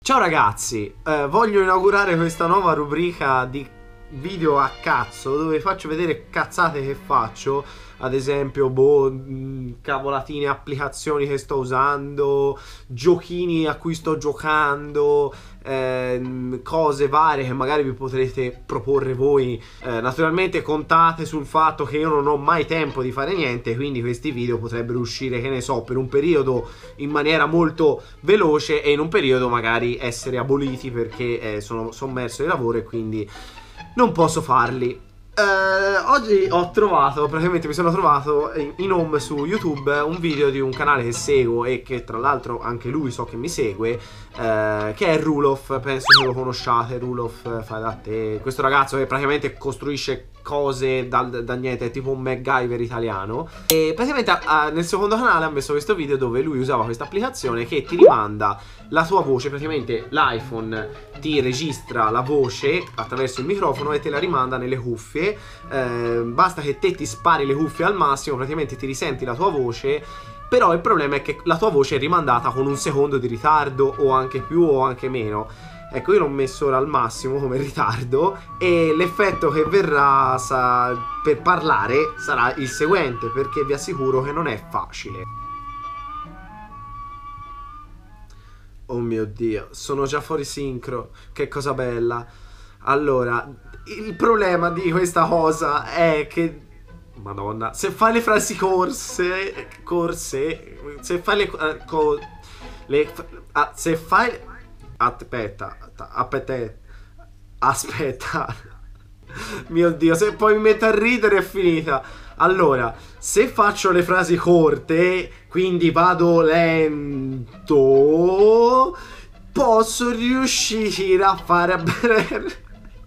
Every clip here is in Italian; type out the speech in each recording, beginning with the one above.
Ciao ragazzi, voglio inaugurare questa nuova rubrica di video a cazzo dove faccio vedere cazzate che faccio, ad esempio cavolatine, applicazioni che sto usando, giochini a cui sto giocando, cose varie che magari vi potrete proporre voi. Naturalmente contate sul fatto che io non ho mai tempo di fare niente, quindi questi video potrebbero uscire, che ne so, per un periodo in maniera molto veloce e in un periodo magari essere aboliti perché sono sommerso di lavoro e quindi non posso farli. Oggi ho trovato, praticamente mi sono trovato in home su YouTube un video di un canale che seguo e che tra l'altro anche lui so che mi segue, che è Roelof, penso che lo conosciate. Roelof fa da te, questo ragazzo che praticamente costruisce cose da niente, è tipo un MacGyver italiano. E praticamente nel secondo canale ha messo questo video dove lui usava questa applicazione che ti rimanda la tua voce, praticamente l'iPhone ti registra la voce attraverso il microfono e te la rimanda nelle cuffie. Basta che te ti spari le cuffie al massimo, praticamente ti risenti la tua voce. Però il problema è che la tua voce è rimandata con un secondo di ritardo, o anche più o anche meno. Ecco, io l'ho messo ora al massimo come ritardo e l'effetto che verrà per parlare sarà il seguente, perché vi assicuro che non è facile. Oh mio Dio, sono già fuori sincro, che cosa bella. Allora, il problema di questa cosa è che, Madonna, se fai le frasi corse, se fai se fai, aspetta, mio Dio, se poi mi metto a ridere è finita. Allora, se faccio le frasi corte, quindi vado lento, posso riuscire a fare bene.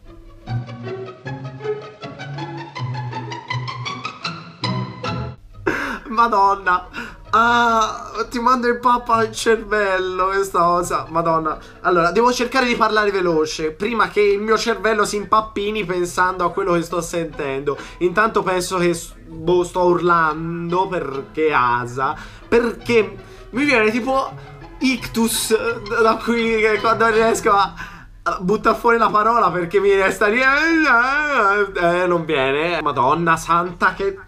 Madonna, ti mando il pappa al cervello questa cosa. Madonna. Allora, devo cercare di parlare veloce prima che il mio cervello si impappini pensando a quello che sto sentendo. Intanto penso che sto urlando perché asa, perché mi viene tipo ictus, da qui quando riesco a buttare fuori la parola, perché mi resta lì non viene. Madonna santa, che...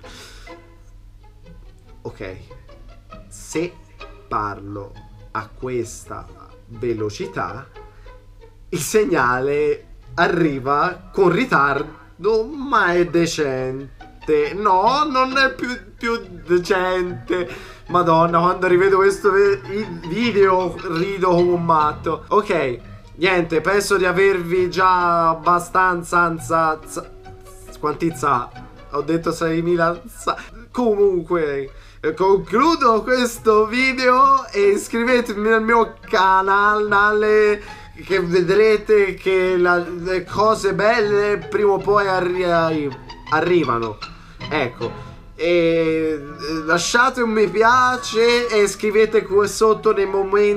Ok, se parlo a questa velocità il segnale arriva con ritardo, ma è decente. No, non è più decente. Madonna, quando rivedo questo video rido come un matto. Ok, niente, penso di avervi già abbastanza quanti ho detto 6.000 comunque. Concludo questo video e iscrivetevi nel mio canale, che vedrete che le cose belle prima o poi arrivano. Ecco, e lasciate un mi piace e scrivete qui sotto nei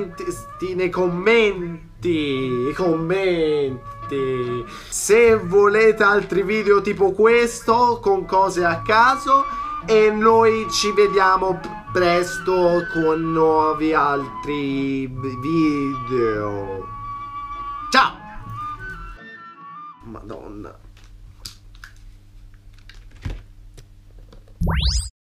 commenti se volete altri video tipo questo con cose a caso. E noi ci vediamo presto con nuovi altri video. Ciao! Madonna.